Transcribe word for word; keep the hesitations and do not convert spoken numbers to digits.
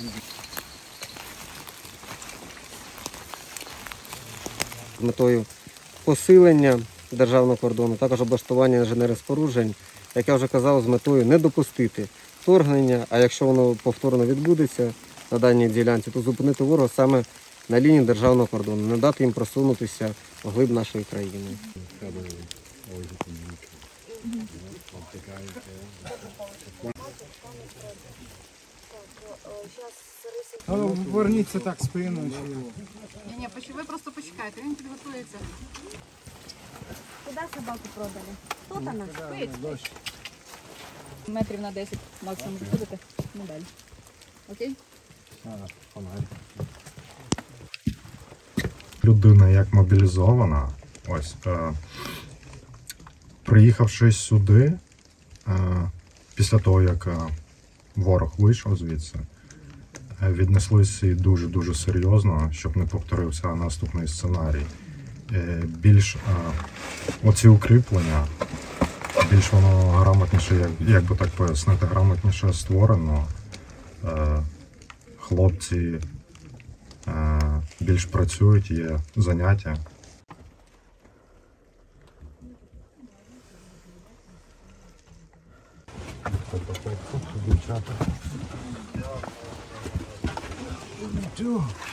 З метою посилення державного кордону, також облаштування інженерних споруджень, як я вже казав, з метою не допустити вторгнення, а якщо воно повторно відбудеться на даній ділянці, то зупинити ворога саме на лінії державного кордону, не дати їм просунутися вглиб нашої країни. Верніться так спиною. Ні, ні, ви просто почекайте, він підготується. Куди собаку продали? Тут вона? Спить. Метрів на десять максимум виходите, ну далі. Окей? Людина як мобілізована, ось, е, приїхавши сюди, е, після того, як е, ворог вийшов звідси, е, віднеслися і дуже-дуже серйозно, щоб не повторився наступний сценарій. Е, більш е, оці укріплення, більш воно грамотніше, як, як би так пояснити, грамотніше створено. Е, хлопці е, більш працюють, є заняття. Дівчата.